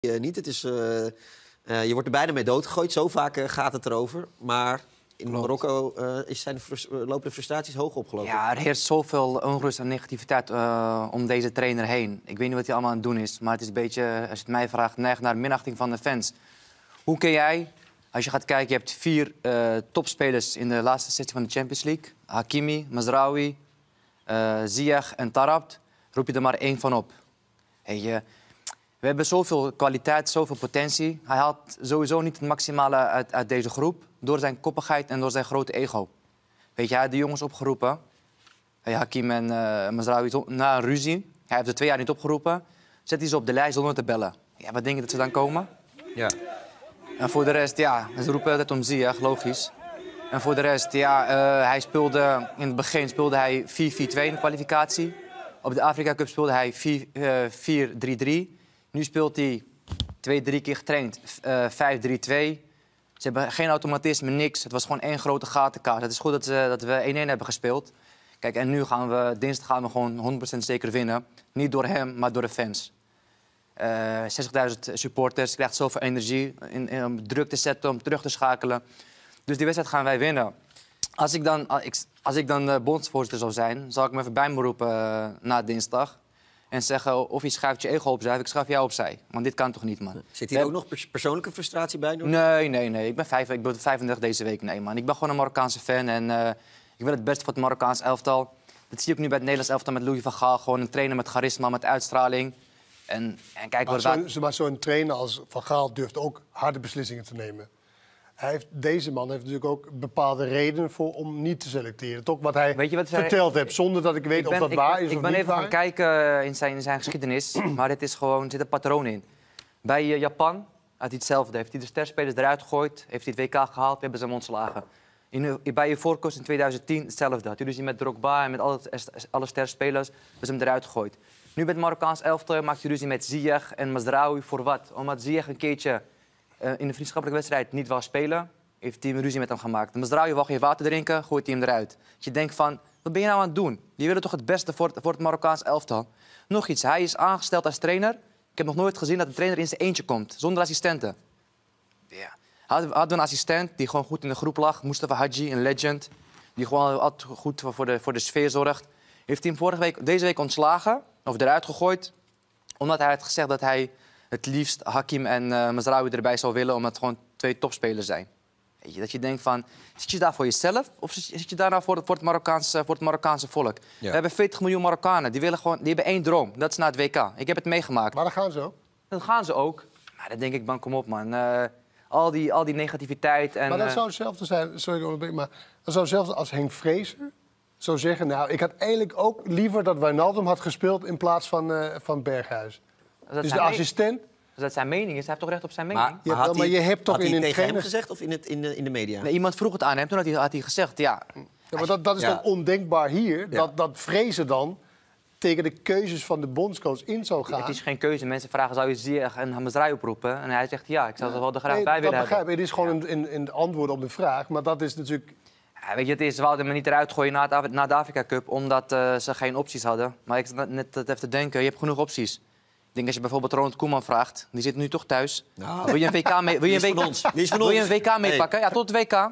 niet. Het is, je wordt er bijna mee doodgegooid. Zo vaak gaat het erover. Maar in Marokko lopen de frustraties hoog op, geloof ik. Ja, er heerst zoveel onrust en negativiteit om deze trainer heen. Ik weet niet wat hij allemaal aan het doen is. Maar het is een beetje, als je het mij vraagt, neigt naar minachting van de fans. Hoe kun jij, als je gaat kijken, je hebt 4 topspelers in de laatste sessie van de Champions League. Hakimi, Mazraoui, Ziyech en Taarabt. Roep je er maar 1 van op. Hey, we hebben zoveel kwaliteit, zoveel potentie. Hij haalt sowieso niet het maximale uit deze groep. Door zijn koppigheid en door zijn grote ego. Weet je, hij had de jongens opgeroepen. Hakim en Mazraoui na een ruzie. Hij heeft er 2 jaar niet opgeroepen. Zet hij ze op de lijst zonder te bellen. Ja, wat denk je dat ze dan komen? Ja. En voor de rest, ja, ze roepen altijd om Ziyech, logisch. En voor de rest, ja, hij speelde... In het begin speelde hij 4-4-2 in de kwalificatie. Op de Afrika Cup speelde hij 4-3-3. Nu speelt hij 2-3 keer getraind. 5-3-2. Ze hebben geen automatisme, niks. Het was gewoon 1 grote gatenkaart. Het is goed dat we 1-1 hebben gespeeld. Kijk, en nu dinsdag gaan we gewoon 100% zeker winnen. Niet door hem, maar door de fans. 60.000 supporters, je krijgt zoveel energie om druk te zetten, om terug te schakelen. Dus die wedstrijd gaan wij winnen. Als ik dan bondsvoorzitter zou zijn, zal ik me even bij me roepen na dinsdag. En zeggen of je schuift je ego opzij of ik schuif jou opzij. Want dit kan toch niet, man. Zit hier ook nog persoonlijke frustratie bij? Nee. Ik ben 35 deze week. Nee, man. Ik ben gewoon een Marokkaanse fan. En ik wil het beste voor het Marokkaans elftal. Dat zie ik nu bij het Nederlands elftal met Louis van Gaal. Gewoon een trainer met charisma, met uitstraling. En kijk, maar zo'n trainer als Van Gaal durft ook harde beslissingen te nemen. Deze man heeft natuurlijk ook bepaalde redenen voor om niet te selecteren. Toch wat hij verteld heeft, zonder dat ik weet of dat waar is of niet. Ik ben even gaan kijken in zijn geschiedenis, maar er zit een patroon in. Bij Japan had hij hetzelfde. Heeft hij de sterspelers eruit gegooid, heeft hij het WK gehaald, hebben ze hem ontslagen. Bij Ivoorkust in 2010 hetzelfde. Had hij ruzie met Drogba en met alle sterspelers, hebben ze hem eruit gegooid. Nu bij het Marokkaans elftal maakt hij ruzie met Ziyech en Mazraoui voor wat? Omdat Ziyech een keertje in de vriendschappelijke wedstrijd niet wou spelen, heeft hij een ruzie met hem gemaakt. Mazraoui wou geen water drinken, gooit hij hem eruit. Dat je denkt van, wat ben je nou aan het doen? Die willen toch het beste voor het Marokkaans elftal? Nog iets, hij is aangesteld als trainer. Ik heb nog nooit gezien dat een trainer in zijn eentje komt, zonder assistenten. Ja. Hadden we een assistent die gewoon goed in de groep lag, Mustafa Hadji, een legend, die gewoon altijd goed voor de sfeer zorgt. Heeft hij hem deze week ontslagen, of eruit gegooid, omdat hij had gezegd dat hij het liefst Hakim en Mazraoui erbij zou willen, omdat het gewoon 2 topspelers zijn. Weet je, dat je denkt van, zit je daar voor jezelf of zit je daar nou voor het Marokkaanse volk? Ja. We hebben 40 miljoen Marokkanen, die hebben 1 droom. Dat is naar het WK. Ik heb het meegemaakt. Maar dan gaan ze ook? Dan gaan ze ook. Maar dan denk ik, man, kom op, man. Al die negativiteit en... Maar dat zou hetzelfde zijn, sorry, maar dat zou hetzelfde als Henk Vrezer zou zeggen, nou, ik had eigenlijk ook liever dat Wijnaldum had gespeeld in plaats van Berghuis. Dus de assistent... Dus dat zijn mening is. Hij heeft toch recht op zijn mening? Maar je hebt toch in een tegen trainer hem gezegd of in de media? Nee, iemand vroeg het aan hem, toen had hij gezegd, ja... Ja, maar dat is dan ondenkbaar hier, dat Vrezer dan tegen de keuzes van de bondscoach in zou gaan. Het is geen keuze. Mensen vragen, zou je Ziyech en Mazraoui oproepen? En hij zegt, ja, ik zou er wel graag bij willen hebben. Het is gewoon een antwoord op de vraag, maar dat is natuurlijk... Ja, weet je, we hadden me niet eruit gooien na de Afrika Cup, omdat ze geen opties hadden. Maar ik zat net even te denken, je hebt genoeg opties. Ik denk als je bijvoorbeeld Ronald Koeman vraagt, die zit nu toch thuis. Nou, wil je een WK mee? Wil je een WK meepakken? Ja, tot het WK.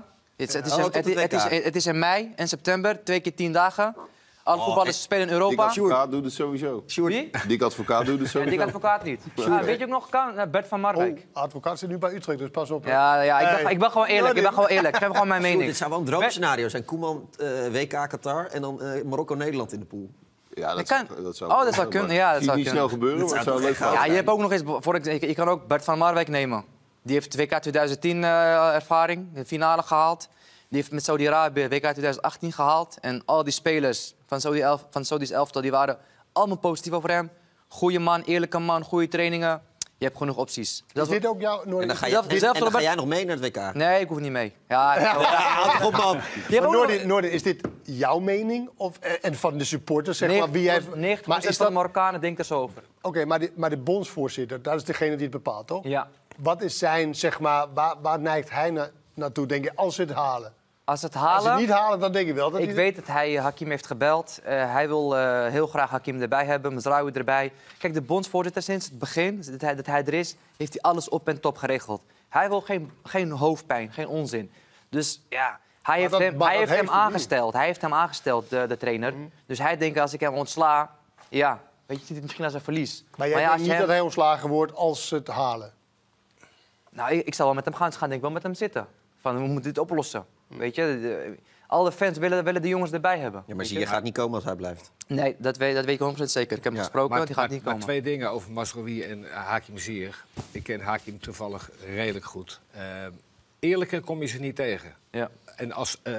Het is in mei en september, 2 keer 10 dagen. Alle voetballers spelen in Europa. Dik Advocaat doet het sowieso. Wie? Dik Advocaat doet het sowieso. Dik Advocaat niet. Weet je ook nog, Bert van Marwijk. Advocaat zit nu bij Utrecht, dus pas op. Ik ben gewoon eerlijk. Ik geef gewoon mijn mening. Dit zou wel een droomscenario zijn. Koeman, WK Qatar en dan Marokko-Nederland in de pool. Ja, dat zou kunnen. Ja, dat zou niet snel gebeuren, maar het zou leuk zijn. Ja, je hebt ook nog eens... Je kan ook Bert van Marwijk nemen. Die heeft WK 2010 ervaring, de finale gehaald. Die heeft met Saudi-Arabië WK 2018 gehaald. En al die spelers van Saudi's elftal die waren allemaal positief over hem. Goeie man, eerlijke man, goede trainingen. Je hebt genoeg opties. Is dit ook jouw... En dan ga jij nog mee naar het WK? Nee, ik hoef niet mee. Ja, op man. Noorden, is dit jouw mening? En van de supporters, zeg maar? 90% van de Marokkanen denkt er zo over. Oké, maar de bondsvoorzitter, dat is degene die het bepaalt, toch? Ja. Wat is zijn, zeg maar, waar neigt hij naartoe, denk je, als ze het halen? Als het halen... Als ze het niet halen, dan denk ik wel dat Ik weet dat hij Hakim heeft gebeld. Hij wil heel graag Hakim erbij hebben, Mazraoui erbij. Kijk, de bondsvoorzitter sinds het begin, dat hij er is, heeft hij alles op en top geregeld. Hij wil geen hoofdpijn, geen onzin. Dus ja, hij heeft hem aangesteld. Hij heeft hem aangesteld, de trainer. Dus hij denkt, als ik hem ontsla, ja, weet je, ziet het misschien als een verlies. Maar jij denkt niet dat hij ontslagen wordt als ze het halen? Nou, ik zal wel met hem gaan. Denk ik wel met hem zitten. Van, we moeten dit oplossen. Weet je, alle fans willen de jongens erbij hebben. Ja, maar je gaat niet komen als hij blijft. Nee, dat weet ik 100% zeker. Ik heb hem gesproken, die gaat niet komen. Maar 2 dingen over Mazraoui en Hakim Ziyech. Ik ken Hakim toevallig redelijk goed. Eerlijker kom je ze niet tegen. Ja. En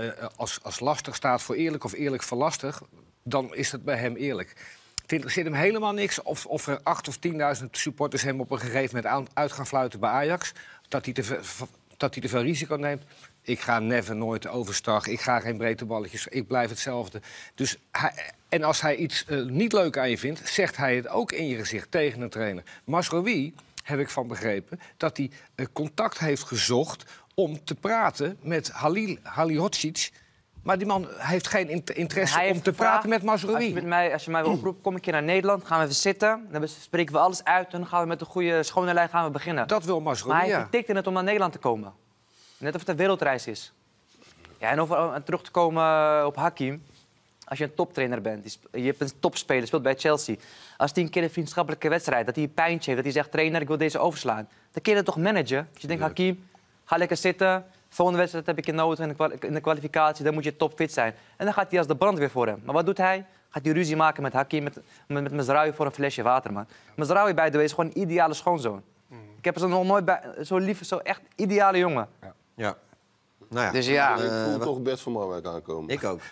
als lastig staat voor eerlijk of eerlijk voor lastig, dan is het bij hem eerlijk. Het interesseert hem helemaal niks of er 8.000 of 10.000 supporters hem op een gegeven moment uit gaan fluiten bij Ajax. Dat hij te veel risico neemt. Ik ga nooit overstag. Ik ga geen breedte balletjes. Ik blijf hetzelfde. Dus en als hij iets niet leuk aan je vindt, zegt hij het ook in je gezicht tegen een trainer. Mazraoui, heb ik van begrepen, dat hij contact heeft gezocht om te praten met Halilhodžić. Maar die man heeft geen interesse om te praten met Mazraoui. Als je mij wil oproepen, kom ik hier naar Nederland, gaan we even zitten. Dan spreken we alles uit en dan gaan we met een goede schone lijn gaan we beginnen. Dat wil Mazraoui, Maar hij vertikte het om naar Nederland te komen. Net of het een wereldreis is. Ja, en over terug te komen op Hakim. Als je een toptrainer bent, je hebt een topspeler, speelt bij Chelsea. Als hij een keer een vriendschappelijke wedstrijd, dat hij een pijntje heeft, dat hij zegt, trainer, ik wil deze overslaan. Dan kun je dat toch managen? Als je denkt, Hakim, ga lekker zitten. Volgende wedstrijd heb ik je nodig in de kwalificatie, dan moet je topfit zijn. En dan gaat hij als de brandweer voor hem. Maar wat doet hij? Gaat hij ruzie maken met Hakim, met Mazraoui voor een flesje water, man. Mazraoui, by the way, is gewoon een ideale schoonzoon. Ik heb er nog nooit bij, zo lief, zo echt ideale jongen. Ja. Nou ja. Dus ja. Ik voel toch Bert van Marwijk aankomen. Ik ook.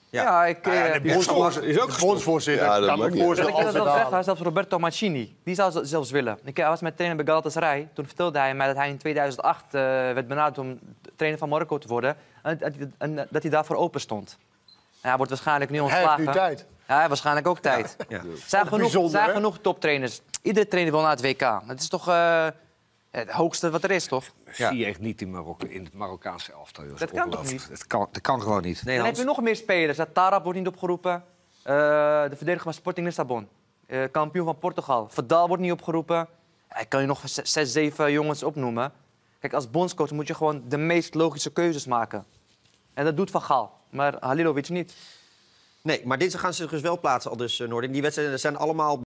De bondsvoorzitter. Ja, dat mag niet. Ik kan het wel zeggen, zelfs Roberto Mancini, die zou het zelfs willen. Ik was met trainer bij Galatasaray. Toen vertelde hij mij dat hij in 2008 werd benaderd om trainer van Marokko te worden. En dat hij daarvoor open stond. En hij wordt waarschijnlijk nu ontslagen. Hij heeft nu tijd. Ja, hij heeft waarschijnlijk ook tijd. Ja. Er zijn genoeg toptrainers. Iedere trainer wil naar het WK. Dat is toch het hoogste wat er is, toch? Zie je echt niet in het Marokkaanse elftal. Dat kan toch niet? Dat kan gewoon niet. Nee, dan heb je nog meer spelers. Tarab wordt niet opgeroepen. De verdediger van Sporting Lissabon. Kampioen van Portugal. Verdal wordt niet opgeroepen. Ik kan je nog 6, 7 jongens opnoemen. Kijk, als bondscoach moet je gewoon de meest logische keuzes maken. En dat doet Van Gaal. Maar Halilovic niet. Nee, maar dit gaan ze dus wel plaatsen, al dus Noordin. Die wedstrijden zijn allemaal